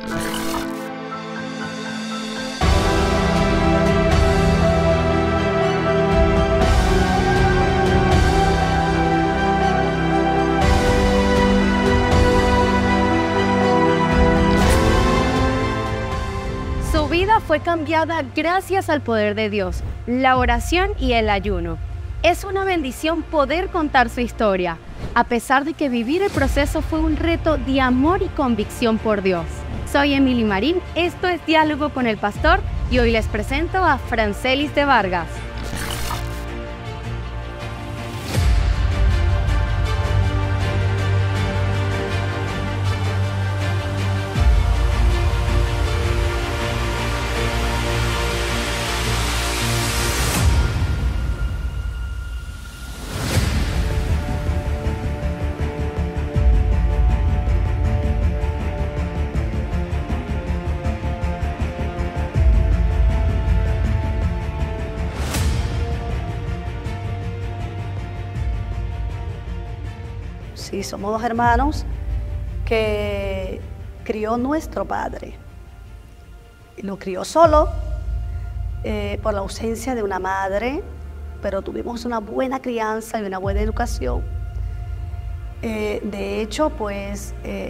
Su vida fue cambiada gracias al poder de Dios, la oración y el ayuno. Es una bendición poder contar su historia, a pesar de que vivir el proceso fue un reto de amor y convicción por Dios. Soy Emily Marín, esto es Diálogo con el Pastor y hoy les presento a Francelis de Vargas. Sí, somos dos hermanos que crió nuestro padre. Lo crió solo por la ausencia de una madre, pero tuvimos una buena crianza y una buena educación. De hecho, pues,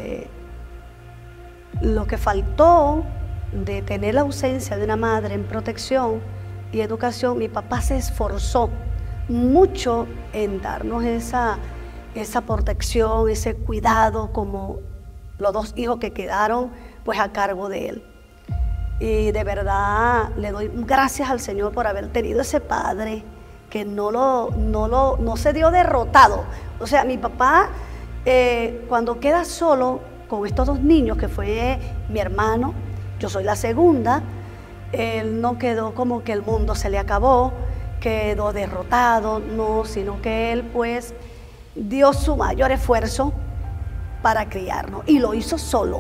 lo que faltó de tener la ausencia de una madre en protección y educación, mi papá se esforzó mucho en darnos esa protección, ese cuidado, como los dos hijos que quedaron pues a cargo de él. Y de verdad le doy gracias al Señor por haber tenido ese padre que no se dio derrotado. O sea, mi papá cuando queda solo con estos dos niños, que fue mi hermano, yo soy la segunda, él no quedó como que el mundo se le acabó, quedó derrotado, no, sino que él pues dio su mayor esfuerzo para criarnos y lo hizo solo,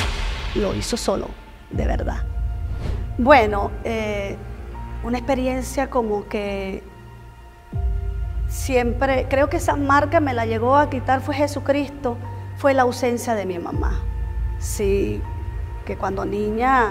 de verdad. Bueno, una experiencia como que siempre, creo que esa marca me la llegó a quitar fue Jesucristo, fue la ausencia de mi mamá. Sí, que cuando niña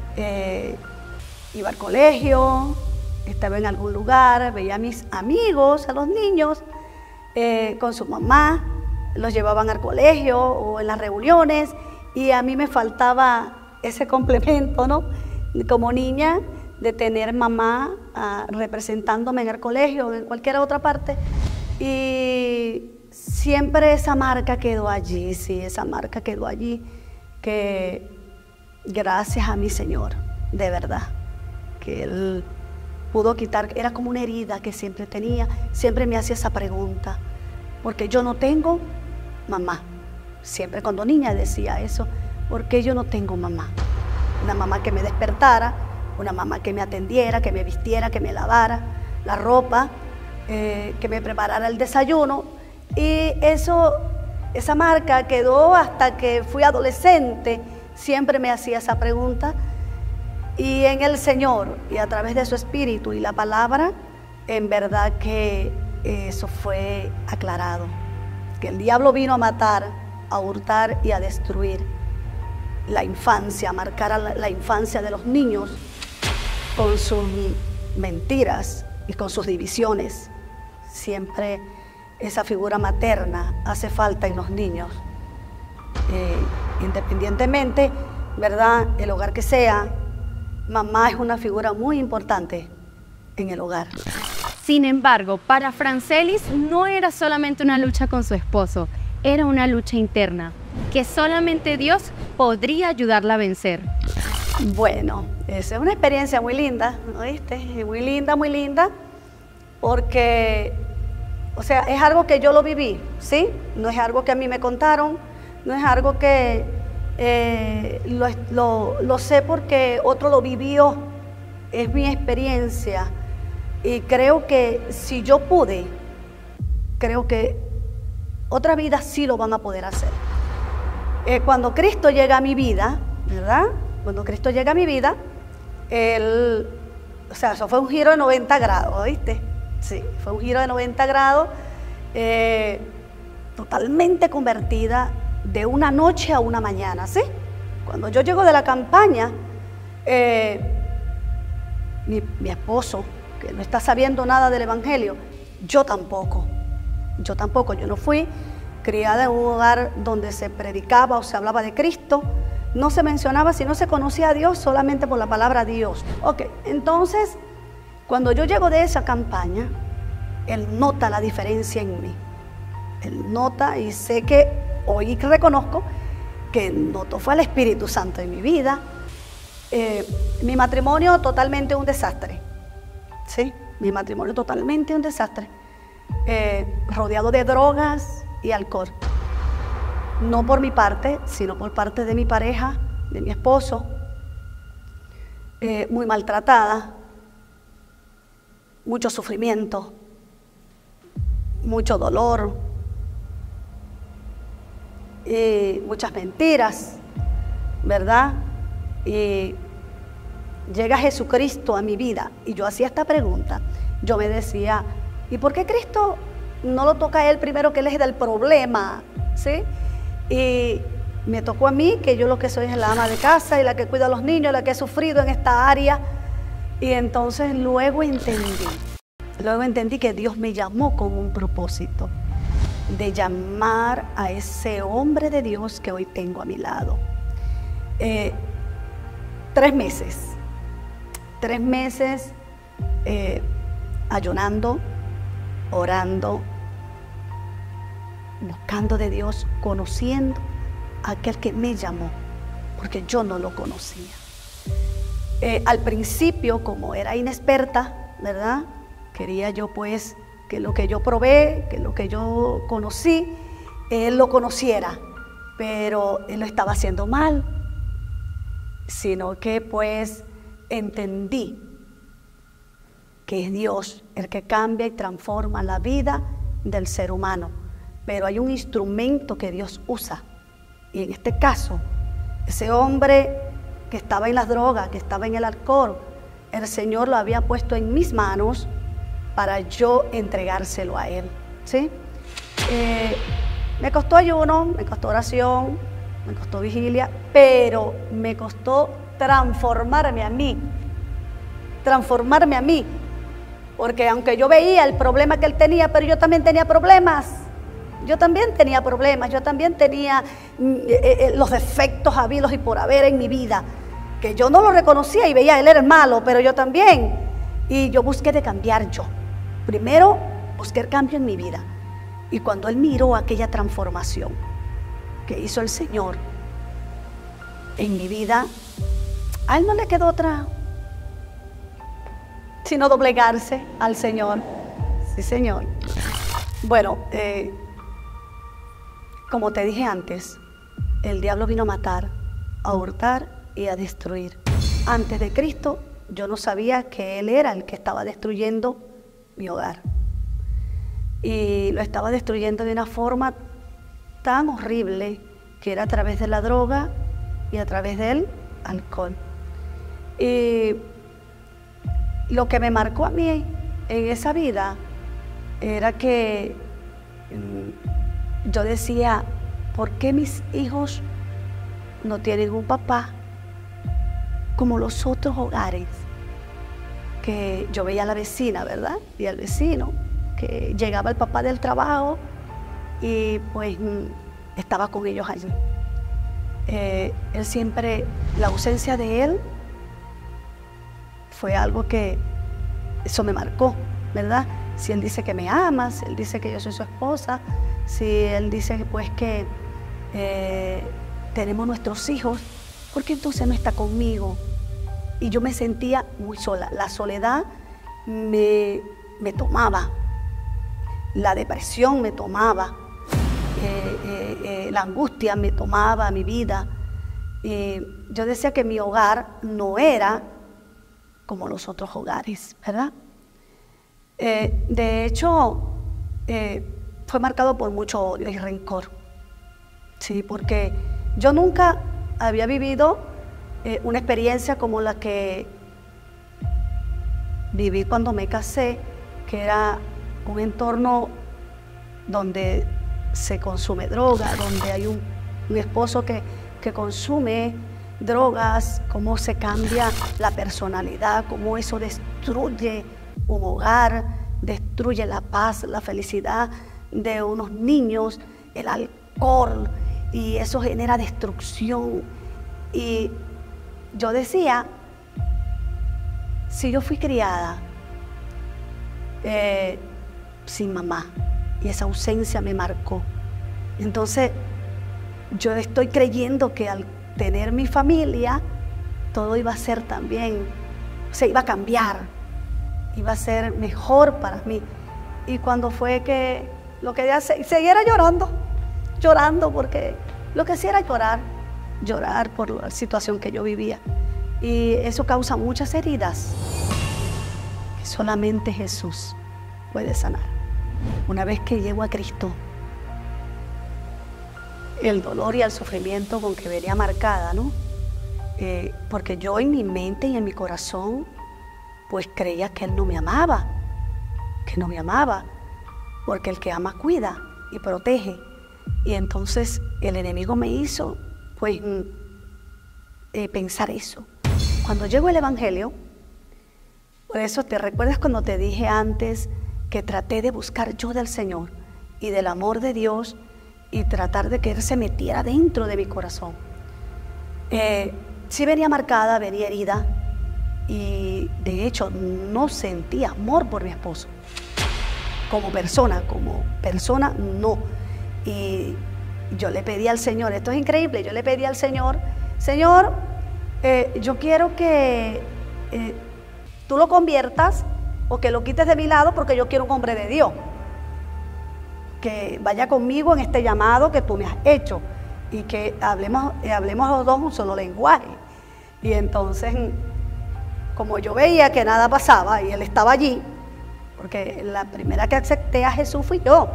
iba al colegio, estaba en algún lugar, veía a mis amigos, a los niños, con su mamá, los llevaban al colegio o en las reuniones y a mí me faltaba ese complemento, ¿no? Como niña, de tener mamá representándome en el colegio o en cualquier otra parte, y siempre esa marca quedó allí, sí, esa marca quedó allí, que gracias a mi Señor, de verdad, que Él pudo quitar, era como una herida que siempre tenía, siempre me hacía esa pregunta, porque yo no tengo mamá. Siempre cuando niña decía eso, ¿por qué yo no tengo mamá? Una mamá que me despertara, una mamá que me atendiera, que me vistiera, que me lavara la ropa, que me preparara el desayuno. Y esa marca quedó hasta que fui adolescente, siempre me hacía esa pregunta. Y en el Señor, y a través de su Espíritu y la palabra, en verdad que eso fue aclarado. Que el diablo vino a matar, a hurtar y a destruir la infancia, a marcar la infancia de los niños con sus mentiras y con sus divisiones. Siempre esa figura materna hace falta en los niños. Independientemente, ¿verdad?, el hogar que sea, mamá es una figura muy importante en el hogar. Sin embargo, para Francelis no era solamente una lucha con su esposo, era una lucha interna, que solamente Dios podría ayudarla a vencer. Bueno, esa es una experiencia muy linda, ¿oíste? Muy linda, porque, o sea, es algo que yo lo viví, ¿sí? No es algo que a mí me contaron, no es algo que lo sé porque otro lo vivió, es mi experiencia. Y creo que si yo pude, creo que otras vidas sí lo van a poder hacer. Cuando Cristo llega a mi vida, ¿verdad? Cuando Cristo llega a mi vida, o sea, eso fue un giro de 90 grados, ¿viste? Sí, fue un giro de 90 grados, totalmente convertida de una noche a una mañana, ¿sí? Cuando yo llego de la campaña, mi esposo, que no está sabiendo nada del Evangelio, yo tampoco, yo no fui criada en un hogar donde se predicaba o se hablaba de Cristo, no se mencionaba, si no se conocía a Dios solamente por la palabra Dios. Ok, entonces, cuando yo llego de esa campaña, Él nota la diferencia en mí. Él nota, y sé que hoy reconozco que notó fue el Espíritu Santo en mi vida. Mi matrimonio totalmente un desastre, ¿sí? Mi matrimonio totalmente un desastre, rodeado de drogas y alcohol. No por mi parte, sino por parte de mi pareja, de mi esposo, muy maltratada, mucho sufrimiento, mucho dolor, muchas mentiras, ¿verdad? Y llega Jesucristo a mi vida y yo hacía esta pregunta. Yo me decía, ¿y por qué Cristo no lo toca a Él primero, que Él es del problema? ¿Sí? Y me tocó a mí, que yo lo que soy es la ama de casa y la que cuida a los niños, la que he sufrido en esta área. Y entonces luego entendí que Dios me llamó con un propósito, de llamar a ese hombre de Dios que hoy tengo a mi lado. 3 meses ayunando, orando, buscando de Dios, conociendo a aquel que me llamó, porque yo no lo conocía. Al principio, como era inexperta, ¿verdad? Quería yo pues que lo que yo probé, que lo que yo conocí, Él lo conociera, pero Él lo estaba haciendo mal, sino que pues entendí que es Dios el que cambia y transforma la vida del ser humano, pero hay un instrumento que Dios usa, y en este caso, ese hombre que estaba en las drogas, que estaba en el alcohol, el Señor lo había puesto en mis manos para yo entregárselo a Él, ¿sí? Me costó ayuno, me costó oración, me costó vigilia, pero me costó transformarme a mí, porque aunque yo veía el problema que él tenía, pero yo también tenía problemas, yo también tenía los defectos habidos y por haber en mi vida, que yo no lo reconocía y veía, él era el malo, pero yo también, y yo busqué de cambiar yo. Primero busqué el cambio en mi vida, y cuando él miró aquella transformación que hizo el Señor en mi vida, a él no le quedó otra sino doblegarse al Señor. Sí, Señor. Bueno, como te dije antes, el diablo vino a matar, a hurtar y a destruir. Antes de Cristo, yo no sabía que Él era el que estaba destruyendo mi hogar. Y lo estaba destruyendo de una forma tan horrible, que era a través de la droga y a través del alcohol. Y lo que me marcó a mí en esa vida era que yo decía, ¿por qué mis hijos no tienen un papá como los otros hogares? Que yo veía a la vecina, ¿verdad? Y al vecino, que llegaba el papá del trabajo y pues estaba con ellos allí. Él siempre, la ausencia de él fue algo que eso me marcó, ¿verdad? Si él dice que me ama, si él dice que yo soy su esposa, si él dice pues que tenemos nuestros hijos, ¿por qué entonces no está conmigo? Y yo me sentía muy sola. La soledad me tomaba, la depresión me tomaba, la angustia me tomaba mi vida. Yo decía que mi hogar no era como los otros hogares, ¿verdad? De hecho, fue marcado por mucho odio y rencor, ¿sí? Porque yo nunca había vivido una experiencia como la que viví cuando me casé, que era un entorno donde se consume droga, donde hay un esposo que consume drogas, cómo se cambia la personalidad, cómo eso destruye un hogar, destruye la paz, la felicidad de unos niños, el alcohol, y eso genera destrucción. Y yo decía, si yo fui criada sin mamá y esa ausencia me marcó, entonces yo estoy creyendo que al tener mi familia todo iba a ser también, se iba a cambiar, iba a ser mejor para mí. Y cuando fue que lo que ya siguiera llorando, porque lo que hacía era llorar por la situación que yo vivía. Y eso causa muchas heridas que solamente Jesús puede sanar. Una vez que llego a Cristo, el dolor y el sufrimiento con que venía marcada, ¿no? Porque yo en mi mente y en mi corazón, pues creía que Él no me amaba, porque el que ama cuida y protege. Y entonces el enemigo me hizo, pues, pensar eso. Cuando llegó el Evangelio, por eso te recuerdas cuando te dije antes que traté de buscar yo del Señor y del amor de Dios y tratar de que Él se metiera dentro de mi corazón. Sí venía marcada, venía herida, y de hecho no sentía amor por mi esposo. Como persona no. Y yo le pedí al Señor, esto es increíble, yo le pedí al Señor, Señor, yo quiero que tú lo conviertas o que lo quites de mi lado, porque yo quiero un hombre de Dios que vaya conmigo en este llamado que tú me has hecho y que hablemos los dos un solo lenguaje. Y entonces, como yo veía que nada pasaba y Él estaba allí, porque la primera que acepté a Jesús fui yo,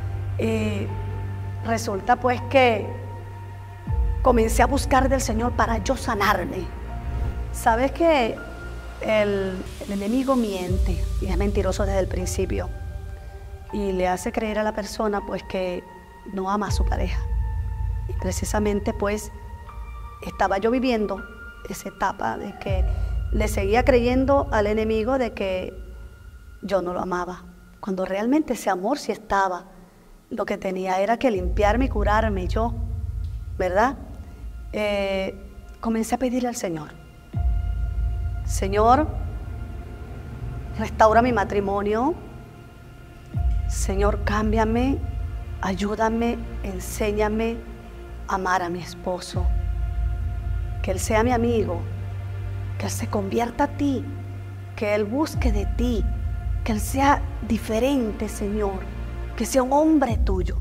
resulta pues que comencé a buscar del Señor para yo sanarme. Sabes que el enemigo miente y es mentiroso desde el principio y le hace creer a la persona pues que no ama a su pareja. Y precisamente pues estaba yo viviendo esa etapa de que le seguía creyendo al enemigo de que yo no lo amaba, cuando realmente ese amor sí estaba. Lo que tenía era que limpiarme y curarme yo, ¿verdad? Comencé a pedirle al Señor, Señor, restaura mi matrimonio, Señor, cámbiame, ayúdame, enséñame a amar a mi esposo, que Él sea mi amigo, que Él se convierta a ti, que Él busque de ti, que Él sea diferente, Señor, que sea un hombre tuyo.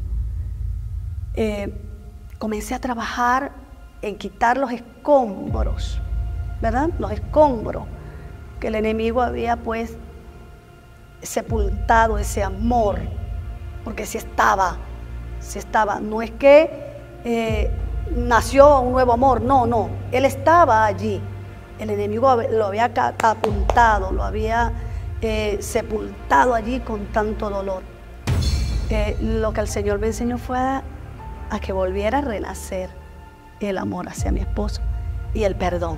Comencé a trabajar en quitar los escombros, ¿verdad? Los escombros que el enemigo había pues sepultado ese amor, porque sí estaba. No es que nació un nuevo amor, no, él estaba allí. El enemigo lo había catapultado, lo había sepultado allí con tanto dolor. Lo que el Señor me enseñó fue a que volviera a renacer el amor hacia mi esposo y el perdón.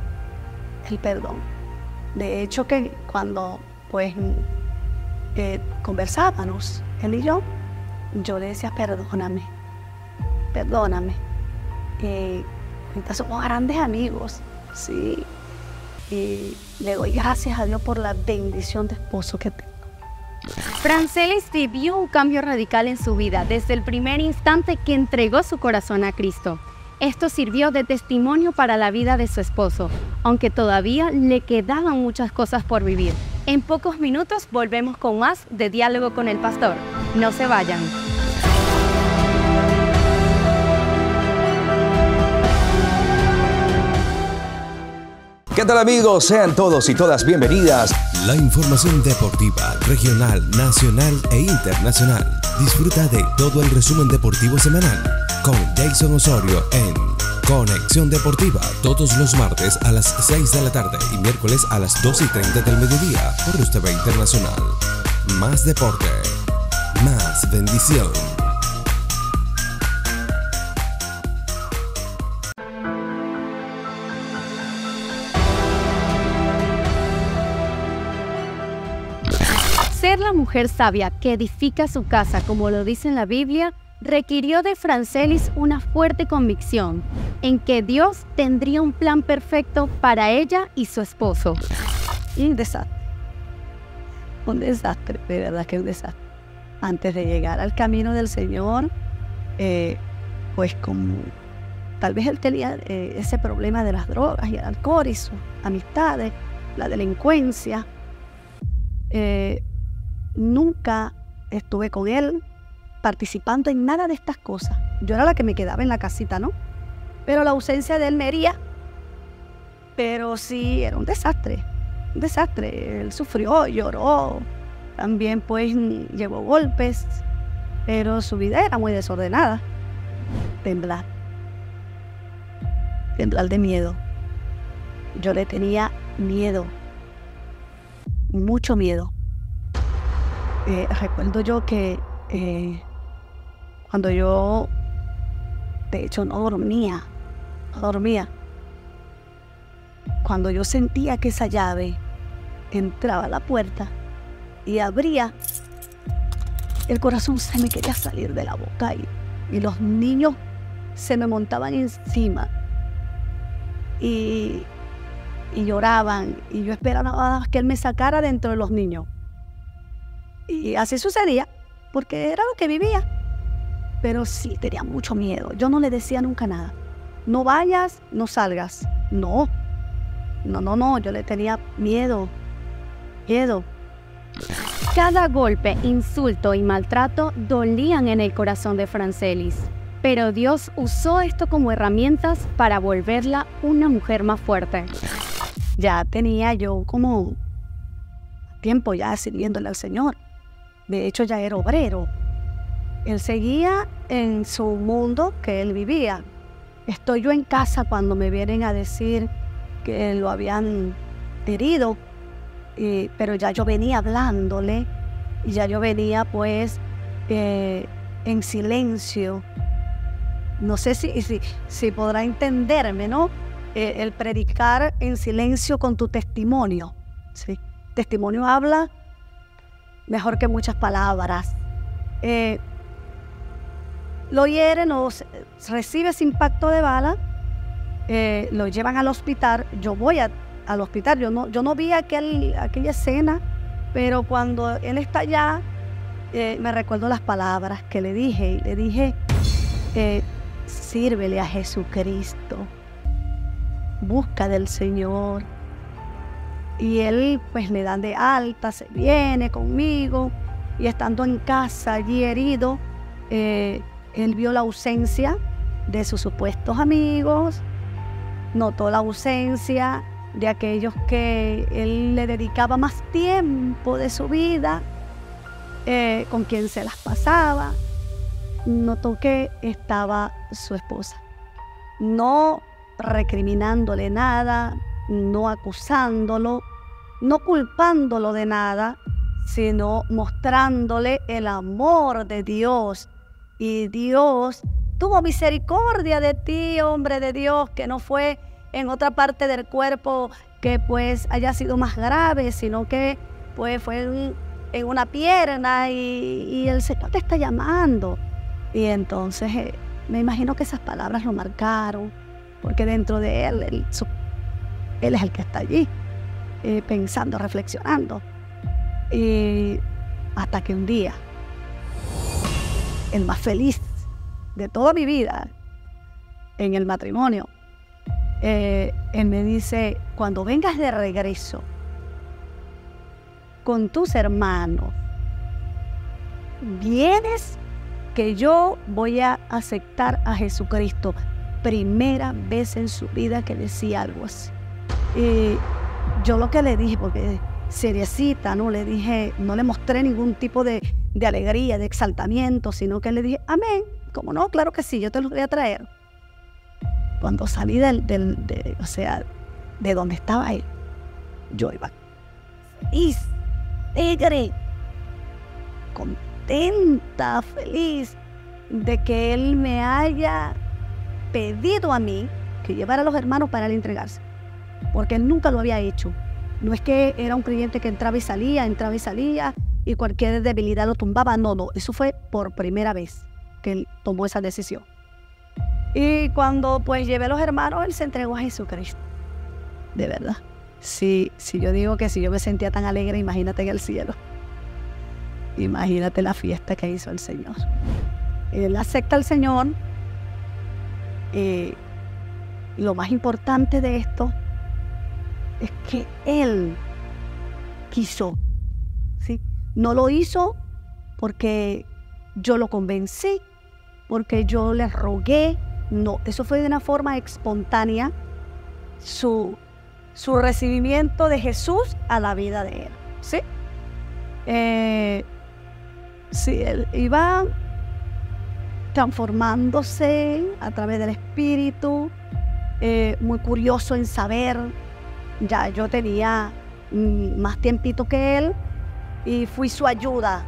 De hecho que cuando pues conversábamos él y yo le decía perdóname. Ahorita somos grandes amigos, sí. Y le doy gracias a Dios por la bendición de esposo que tengo. Francelis vivió un cambio radical en su vida desde el primer instante que entregó su corazón a Cristo. Esto sirvió de testimonio para la vida de su esposo, aunque todavía le quedaban muchas cosas por vivir. En pocos minutos volvemos con más de Diálogo con el Pastor. No se vayan. ¿Qué tal, amigos? Sean todos y todas bienvenidas. La información deportiva, regional, nacional e internacional. Disfruta de todo el resumen deportivo semanal con Jason Osorio en Conexión Deportiva, todos los martes a las 6 de la tarde y miércoles a las 2:30 del mediodía por Luz TV Internacional. Más deporte, más bendición. Ser la mujer sabia que edifica su casa, como lo dice en la Biblia, requirió de Francelis una fuerte convicción en que Dios tendría un plan perfecto para ella y su esposo. Y un desastre, de verdad que un desastre. Antes de llegar al camino del Señor, pues como tal vez él tenía ese problema de las drogas y el alcohol y sus amistades, la delincuencia, nunca estuve con él participando en nada de estas cosas. Yo era la que me quedaba en la casita, ¿no? Pero la ausencia de él me hería. Pero sí, era un desastre. Él sufrió, lloró, también pues llevó golpes, pero su vida era muy desordenada. Temblar de miedo. Yo le tenía miedo, mucho miedo. Recuerdo yo que cuando yo, de hecho, no dormía. Cuando yo sentía que esa llave entraba a la puerta y abría, el corazón se me quería salir de la boca y los niños se me montaban encima y lloraban, y yo esperaba que él me sacara dentro de los niños. Y así sucedía, porque era lo que vivía. Pero sí, tenía mucho miedo. Yo no le decía nunca nada. No vayas, no salgas. No, yo le tenía miedo. Cada golpe, insulto y maltrato dolían en el corazón de Francelis, pero Dios usó esto como herramientas para volverla una mujer más fuerte. Ya tenía yo como tiempo ya sirviéndole al Señor. De hecho, ya era obrero. Él seguía en su mundo que él vivía. Estoy yo en casa cuando me vienen a decir que lo habían herido, pero ya yo venía hablándole, y ya yo venía pues en silencio. No sé si podrá entenderme, ¿no? El predicar en silencio con tu testimonio, ¿sí? Testimonio habla mejor que muchas palabras. Lo hieren o recibe ese impacto de bala, lo llevan al hospital. Yo voy al hospital, yo no vi aquella escena, pero cuando él está allá, me recuerdo las palabras que le dije. Le dije, sírvele a Jesucristo, busca del Señor. Y él pues le dan de alta, se viene conmigo, y estando en casa allí herido, él vio la ausencia de sus supuestos amigos, notó la ausencia de aquellos que él le dedicaba más tiempo de su vida, con quien se las pasaba. Notó que estaba su esposa, no recriminándole nada, no acusándolo, no culpándolo de nada, sino mostrándole el amor de Dios. Y Dios tuvo misericordia de ti, hombre de Dios, que no fue en otra parte del cuerpo que pues haya sido más grave, sino que pues fue en una pierna, y el Señor te está llamando. Y entonces me imagino que esas palabras lo marcaron, porque dentro de él es el que está allí, pensando, reflexionando. Y hasta que un día, el más feliz de toda mi vida en el matrimonio, él me dice, cuando vengas de regreso con tus hermanos, vienes que yo voy a aceptar a Jesucristo. Primera vez en su vida que decía algo así. Y yo lo que le dije, porque seriecita, no le dije, no le mostré ningún tipo de alegría, de exaltamiento, sino que le dije, amén, ¿cómo no? Claro que sí, yo te lo voy a traer. Cuando salí de donde estaba él, yo iba feliz, alegre, contenta, feliz de que él me haya pedido a mí que llevara a los hermanos para él entregarse, porque él nunca lo había hecho. No es que era un creyente que entraba y salía, y cualquier debilidad lo tumbaba. No, eso fue por primera vez que él tomó esa decisión. Y cuando pues llevé a los hermanos, él se entregó a Jesucristo. De verdad. Si yo digo que si yo me sentía tan alegre, imagínate en el cielo. Imagínate la fiesta que hizo el Señor. Él acepta al Señor. Lo más importante de esto es que él quiso, ¿sí? No lo hizo porque yo lo convencí, porque yo le rogué. No, eso fue de una forma espontánea, su recibimiento de Jesús a la vida de él, ¿sí? Sí, él iba transformándose a través del Espíritu, muy curioso en saber. Ya yo tenía más tiempito que él y fui su ayuda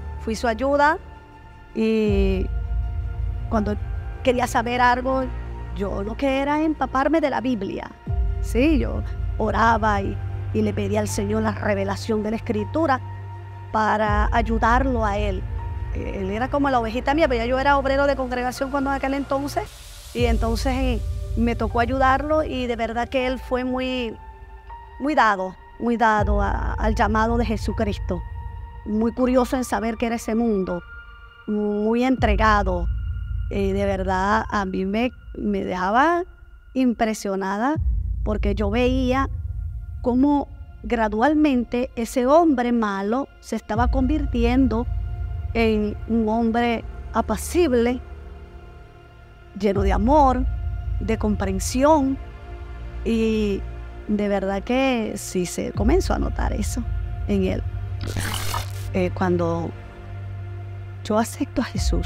y cuando quería saber algo, yo lo que era empaparme de la Biblia, sí, yo oraba y le pedía al Señor la revelación de la Escritura para ayudarlo a él. Él era como la ovejita mía, pero ya yo era obrero de congregación cuando en aquel entonces, y entonces me tocó ayudarlo, y de verdad que él fue muy dado al llamado de Jesucristo, muy curioso en saber qué era ese mundo, muy entregado. De verdad a mí me dejaba impresionada, porque yo veía cómo gradualmente ese hombre malo se estaba convirtiendo en un hombre apacible, lleno de amor, de comprensión, y de verdad que sí se comenzó a notar eso en él. Cuando yo acepto a Jesús,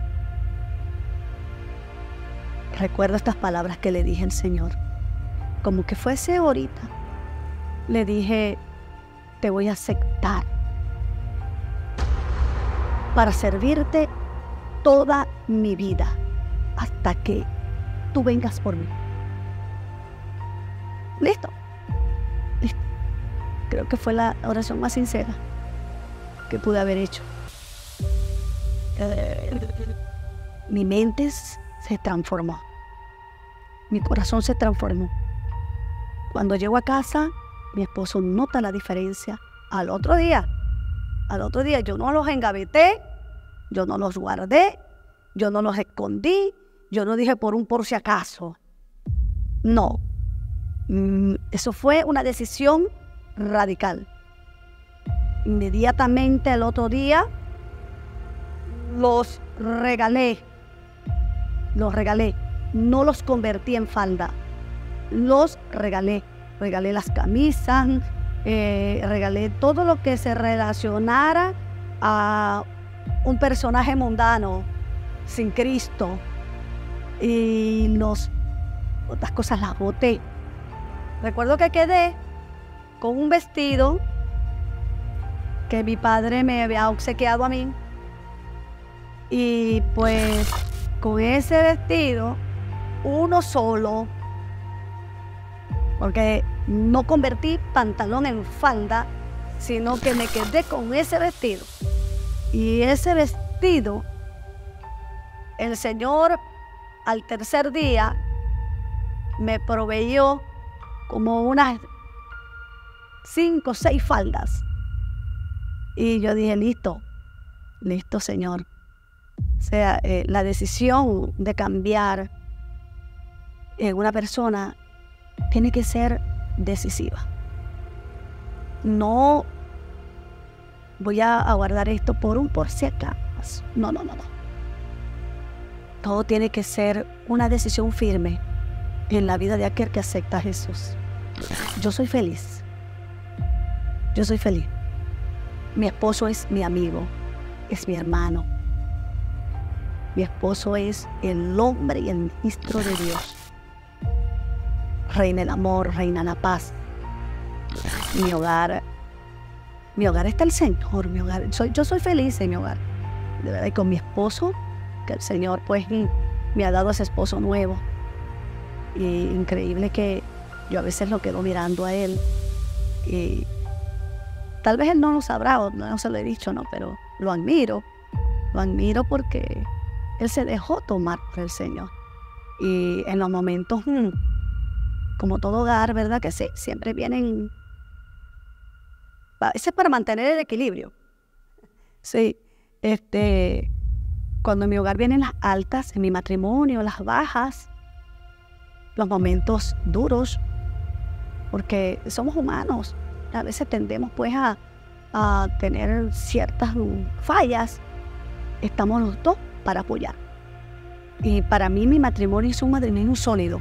recuerdo estas palabras que le dije al Señor, como que fuese ahorita. Le dije: te voy a aceptar para servirte toda mi vida hasta que tú vengas por mí. ¿Listo? Creo que fue la oración más sincera que pude haber hecho. Mi mente se transformó. Mi corazón se transformó. Cuando llego a casa, mi esposo nota la diferencia. Al otro día yo no los engaveté, yo no los guardé, yo no los escondí, yo no dije por si acaso. No. Eso fue una decisión radical. Inmediatamente al otro día los regalé. No los convertí en falda. Los regalé. Regalé las camisas, regalé todo lo que se relacionara a un personaje mundano, sin Cristo. Y otras cosas las boté. Recuerdo que quedé con un vestido que mi padre me había obsequiado a mí. Y pues con ese vestido, uno solo, porque no convertí pantalón en falda, sino que me quedé con ese vestido. Y ese vestido, el Señor al tercer día me proveyó como unas 5 o 6 faldas. Y yo dije: listo, Señor. O sea, la decisión de cambiar en una persona tiene que ser decisiva. No voy a guardar esto por si acaso. No. Todo tiene que ser una decisión firme en la vida de aquel que acepta a Jesús. Yo soy feliz. Mi esposo es mi amigo, es mi hermano. Mi esposo es el hombre y el ministro de Dios. Reina el amor, reina la paz. Mi hogar está el Señor. Yo soy feliz en mi hogar. De verdad, y con mi esposo, que el Señor pues me ha dado ese esposo nuevo. Y increíble que yo a veces lo quedo mirando a él y Tal vez él no lo sabrá o no se lo he dicho, ¿no? Pero lo admiro porque él se dejó tomar por el Señor. Y en los momentos, como todo hogar, ¿verdad? Que siempre vienen, a veces para mantener el equilibrio. Sí, cuando en mi hogar vienen las altas, en mi matrimonio, las bajas, los momentos duros, porque somos humanos. A veces tendemos pues a tener ciertas fallas. Estamos los dos para apoyar. Y para mí mi matrimonio es un matrimonio sólido,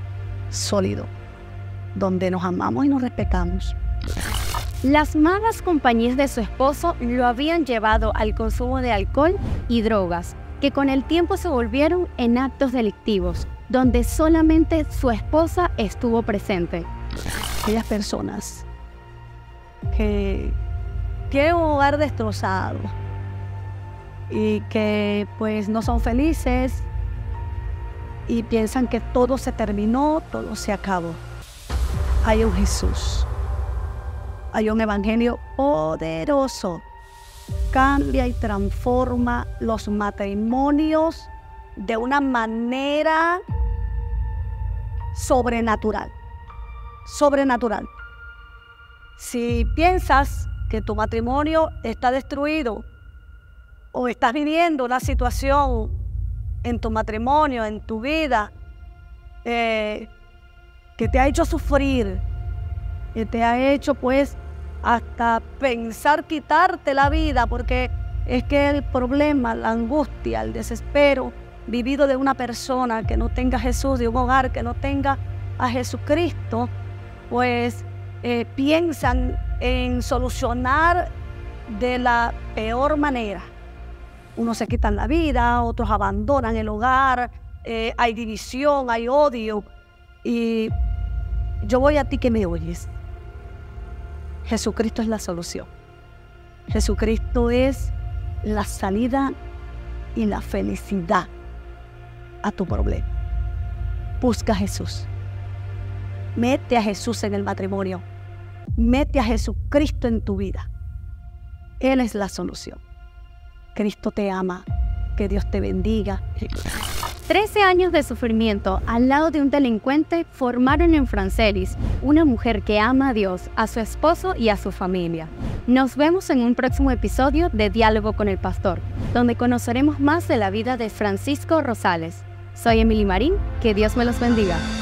donde nos amamos y nos respetamos. Las malas compañías de su esposo lo habían llevado al consumo de alcohol y drogas, que con el tiempo se volvieron en actos delictivos, donde solamente su esposa estuvo presente. Aquellas personas que tienen un hogar destrozado y que pues no son felices y piensan que todo se terminó, todo se acabó. Hay un Jesús, hay un evangelio poderoso, cambia y transforma los matrimonios de una manera sobrenatural. Si piensas que tu matrimonio está destruido o estás viviendo una situación en tu matrimonio, en tu vida, que te ha hecho sufrir, que te ha hecho pues hasta pensar quitarte la vida, porque es que el problema, la angustia, el desespero vivido de una persona que no tenga a Jesús, de un hogar que no tenga a Jesucristo, pues piensan en solucionar de la peor manera. Unos se quitan la vida, otros abandonan el hogar, hay división, hay odio. Y yo voy a ti que me oyes. Jesucristo es la solución. Jesucristo es la salida y la felicidad a tu problema. Busca a Jesús. Mete a Jesús en el matrimonio. Mete a Jesucristo en tu vida. Él es la solución. Cristo te ama. Que Dios te bendiga. 13 años de sufrimiento al lado de un delincuente formaron en Francelis una mujer que ama a Dios, a su esposo y a su familia. Nos vemos en un próximo episodio de Diálogo con el Pastor, donde conoceremos más de la vida de Francisco Rosales. Soy Emily Marín, que Dios me los bendiga.